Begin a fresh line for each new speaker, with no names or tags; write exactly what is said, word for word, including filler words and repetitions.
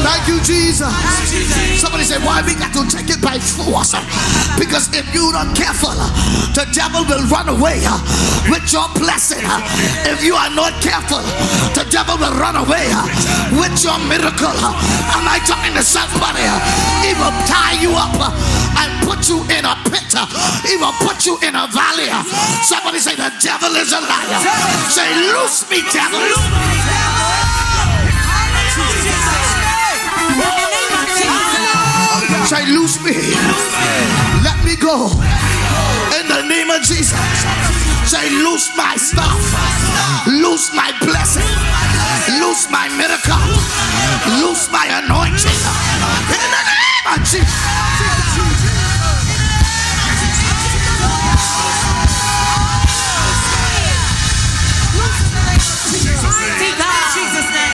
Thank you, Jesus. Somebody said, why we got to take it by force? Because if you're not careful, the devil will run away with your blessing. If you are not careful, the devil will run away with your miracle. Am I talking to somebody? He will tie you up and put you in a pit. He will put you in a valley. Somebody say, the devil is a liar. Say, loose me, devil. Say, loose me. Let me go. In the name of Jesus. Say, loose my stuff. Loose my blessing. Loose my miracle. Loose my anointing. In the name of Jesus.